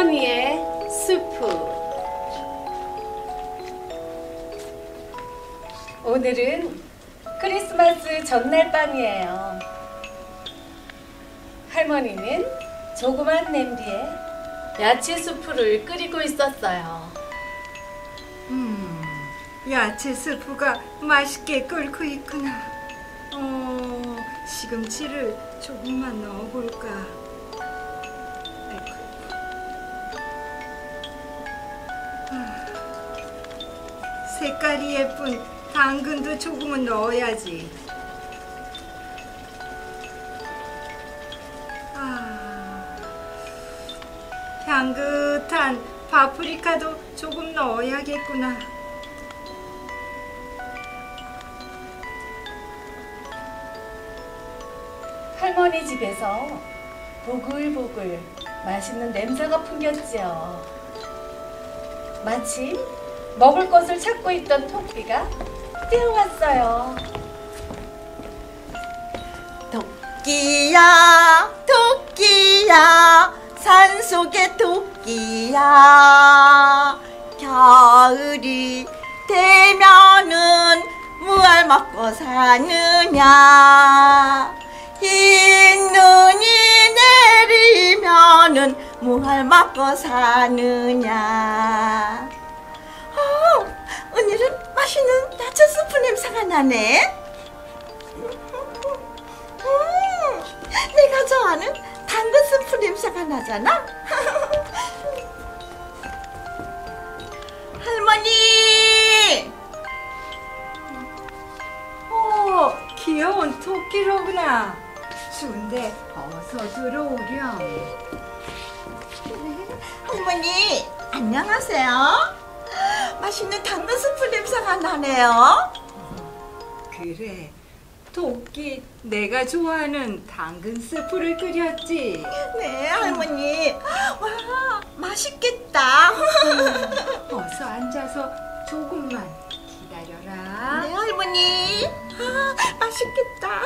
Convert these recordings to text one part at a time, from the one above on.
할머니의 수프. 오늘은 크리스마스 전날 밤이에요. 할머니는 조그만 냄비에 야채 수프를 끓이고 있었어요. 야채 스프가 맛있게 끓고 있구나. 시금치를 조금만 넣어볼까. 색깔이 예쁜 당근도 조금은 넣어야지. 향긋한 파프리카도 조금 넣어야겠구나. 할머니 집에서 보글보글 맛있는 냄새가 풍겼지요. 마침 먹을 것을 찾고 있던 토끼가 뛰어왔어요. 토끼야, 토끼야, 산속의 토끼야. 겨울이 되면은 무얼 먹고 사느냐. 흰 눈이 내리면은 무얼 먹고 사느냐. 오늘은 맛있는 야채 스프 냄새가 나네. 내가 좋아하는 당근 스프 냄새가 나잖아. 할머니! 귀여운 토끼로구나. 추운데 어서 들어오렴. 할머니, 안녕하세요. 맛있는 당근 스프 냄새가 나네요. 그래, 토끼 내가 좋아하는 당근 스프를 끓였지. 네, 할머니. 와, 맛있겠다. 어서 앉아서 조금만 기다려라. 네, 할머니. 맛있겠다.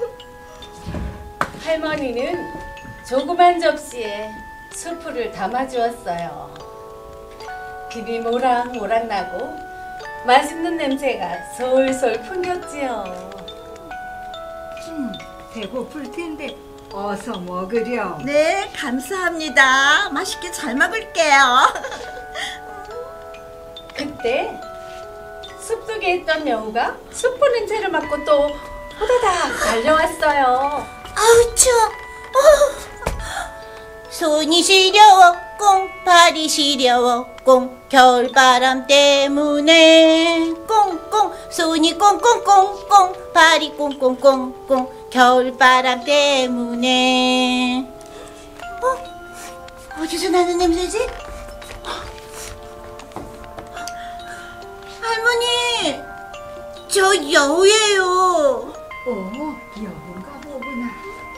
할머니는 조그만 접시에 수프를 담아주었어요. 김이 모락모락 나고 맛있는 냄새가 솔솔 풍겼지요. 배고플 텐데 어서 먹으렴. 네, 감사합니다. 맛있게 잘 먹을게요. 그때 숲속에 있던 여우가 수프 냄새를 맡고 또 호다닥 달려왔어요. 아우, 추워. 손이 시려워 꽁, 발이 시려워 꽁, 겨울바람 때문에 꽁꽁, 손이 꽁꽁꽁꽁, 발이 꽁꽁꽁꽁, 겨울바람 때문에. 어디서 나는 냄새지? 할머니, 저 여우예요. 여운가 보구나.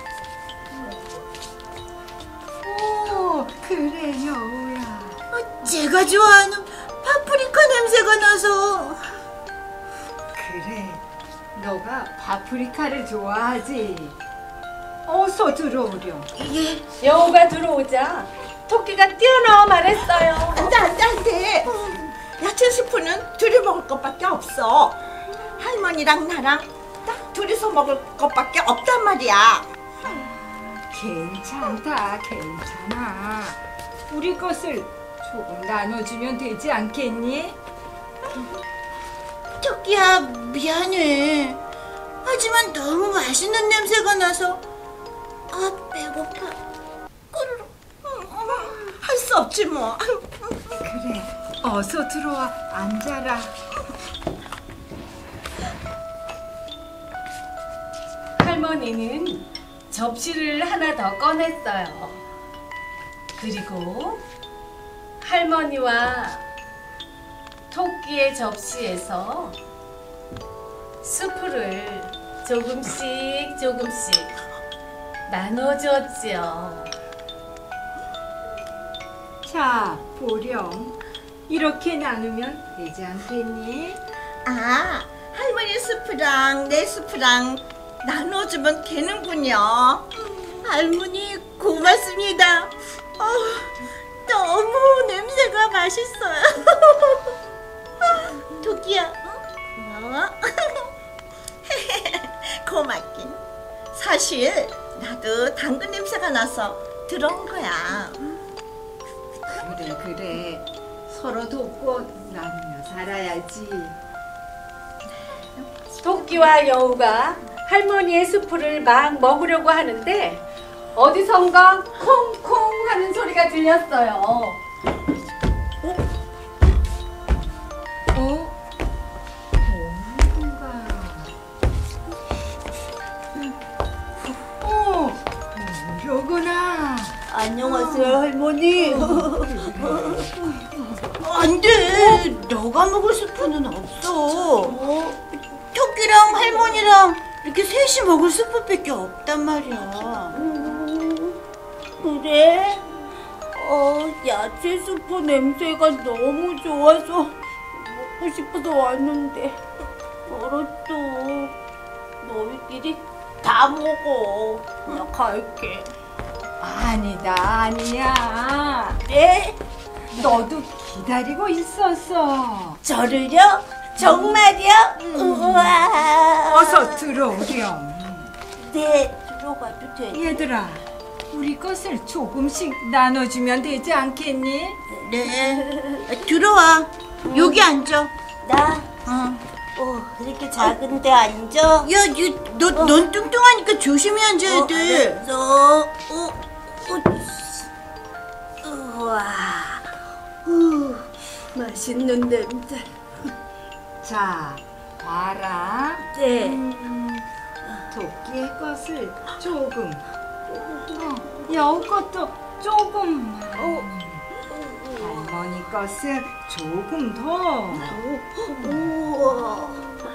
그래, 여우야. 제가 좋아하는 파프리카 냄새가 나서. 그래, 너가 파프리카를 좋아하지. 어서 들어오렴. 예. 여우가 들어오자 토끼가 뛰어나와 말했어요. 안 돼. 야채 스프는 둘이 먹을 것밖에 없어. 할머니랑 나랑 딱 둘이서 먹을 것밖에 없단 말이야. 괜찮다, 괜찮아. 우리 것을 조금 나눠주면 되지 않겠니? 토끼야, 미안해. 하지만 너무 맛있는 냄새가 나서 배고파. 꾸르르. 할 수 없지 뭐. 그래, 어서 들어와 앉아라. 할머니는 접시를 하나 더 꺼냈어요. 그리고 할머니와 토끼의 접시에서 수프를 조금씩 나눠주었지요. 자, 보렴. 이렇게 나누면 되지 않겠니? 할머니 스프랑 내 스프랑 나눠주면 되는군요. 할머니 고맙습니다. 너무 냄새가 맛있어요. 토끼야, 고마워. 고맙긴. 사실 나도 당근 냄새가 나서 들어온 거야. 그래. 서로 돕고 나누며 살아야지. 토끼와 여우가 할머니의 수프를 막 먹으려고 하는데 어디선가 콩콩 하는 소리가 들렸어요. 뭔가. 이러구나. 안녕하세요, 할머니. 안 돼. 너가 먹을 스프는 없어. 토끼랑 할머니랑 이렇게 셋이 먹을 스프밖에 없단 말이야. 그래? 야채 수프 냄새가 너무 좋아서 먹고 싶어서 왔는데 알았어. 너희끼리 다 먹어. 나 갈게. 아니야. 네? 너도 기다리고 있었어. 저를요? 정말요? 우와. 어서 들어오렴. 네, 들어가도 돼. 얘들아, 우리 것을 조금씩 나눠주면 되지 않겠니? 네. 들어와. 여기 앉아. 나? 이렇게 작은데 앉아? 야, 넌 뚱뚱하니까 조심히 앉아야 돼. 알았어. 우와. 맛있는 냄새. 자, 봐라. 네. 토끼의 것을 조금, 여우 것도 조금만, 할머니 것은 조금 더. 우와.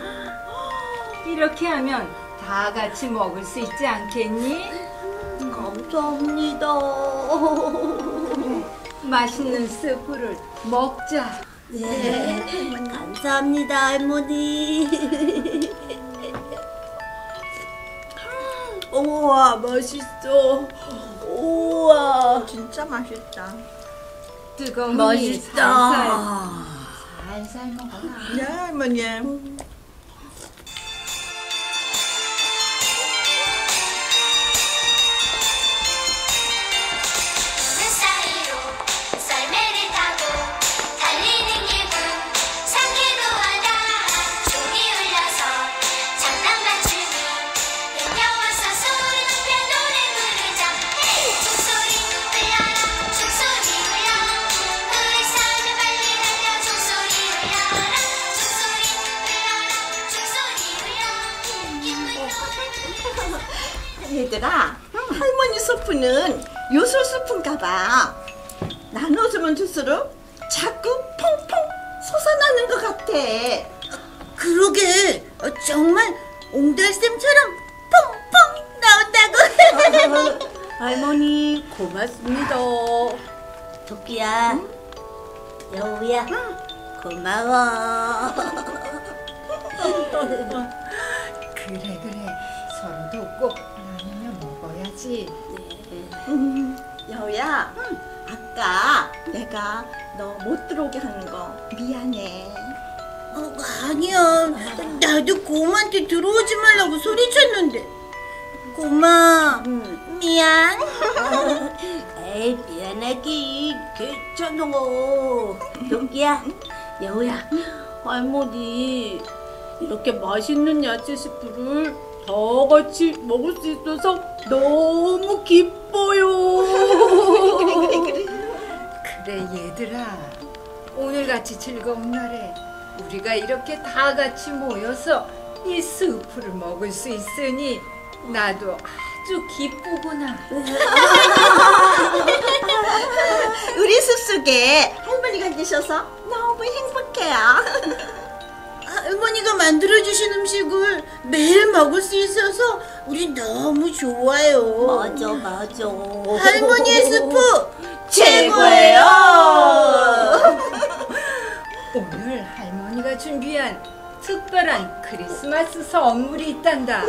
이렇게 하면 다 같이 먹을 수 있지 않겠니? 감사합니다. 맛있는 스프를 먹자. 네, 감사합니다, 할머니. 우와, 맛있어. 우와, 진짜 맛있다. 뜨거우니 맛있다. 살살 먹어라. 네, 할머니. 사이로 썰매를 타고 달리는 기분 상쾌도하다. 종이 울려서 장난 맞추며 내려와서 소리 높여 노래 부르자. 종소리 울려라 종소리 울려. 우리 산에 빨리 달려 종소리 울려라 종소리 울려라 종소리 울려. 얘들아, 할머니 수프는 요술 수프인가 봐. 나눠주면 줄수록 자꾸 퐁퐁 솟아나는 것 같아. 그러게, 정말 옹달샘처럼 퐁퐁 나온다고. 할머니, 고맙습니다. 토끼야, 여우야, 고마워. 그래. 서로 돕고 나누며 먹어야지. 여우야, 아까 내가 너 못 들어오게 하는 거 미안해. 아니야, 나도 곰한테 들어오지 말라고 소리쳤는데. 곰아, 미안. 에이, 미안하긴 괜찮아. 토끼야, 여우야, 할머니 이렇게 맛있는 야채 스프를 다 같이 먹을 수 있어서 너무 기뻐요. 그래 얘들아, 오늘같이 즐거운 날에 우리가 이렇게 다 같이 모여서 이 스프를 먹을 수 있으니 나도 아주 기쁘구나. 우리 숲속에 할머니가 계셔서 너무 행복해요. 할머니가 만들어주신 음식을 매일 먹을 수 있어서 우리 너무 좋아요. 맞아. 할머니의 스프 최고예요. 오늘 할머니가 준비한 특별한 크리스마스 선물이 있단다.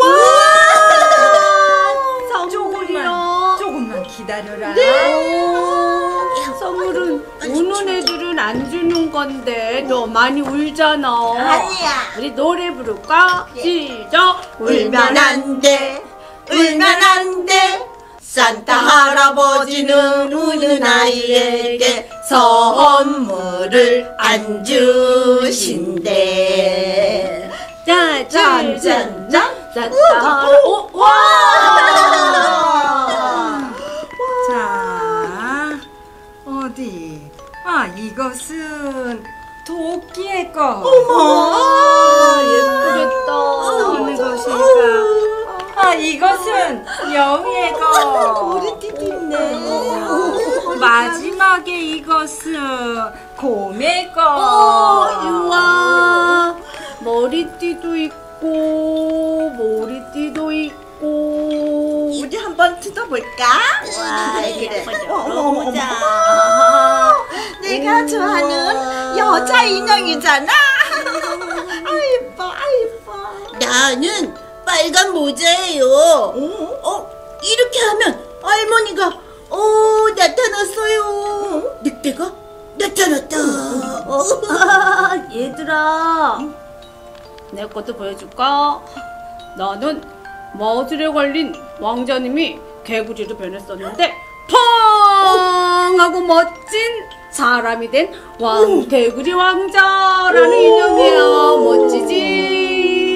조금만 기다려라. 선물은 우는 애들은 안 주는 건데 너 많이 울잖아. 아니야. 우리 노래 부를까? 시작. 울면 안 돼. 울면 안 돼. 산타 할아버지는 우는 아이에게 선물을 안 주신대. 짠짠짠. 산타. 와! 자, 어디? 아, 이것은 토끼의 거. 예쁘겠다. 어느 것일까? 아, 이것은 여우의 거. 머리띠도 있네. 마지막에 이것은 곰의 거. 우와. 머리띠도 있고 머리띠도 있고. 우리 한번 뜯어볼까? 와, 그래. 어머. 내가 좋아하는 여자 인형이잖아. 아, 예뻐. 나는 빨간 모자예요. 이렇게 하면 할머니가 나타났어요. 늑대가 나타났다. 얘들아, 내 것도 보여줄까? 나는 마술에 걸린 왕자님이 개구리로 변했었는데 펑 하고 멋진 사람이 된 개구리 왕자라는 인형이야. 멋지지?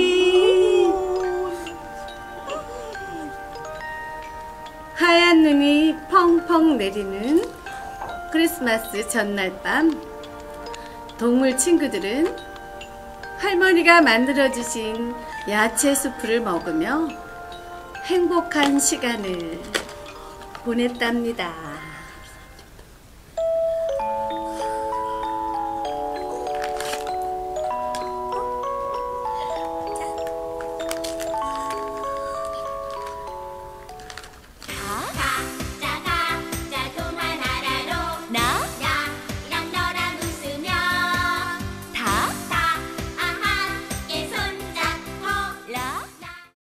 하얀 눈이 펑펑 내리는 크리스마스 전날 밤, 동물 친구들은 할머니가 만들어주신 야채 수프를 먹으며 행복한 시간을 보냈답니다.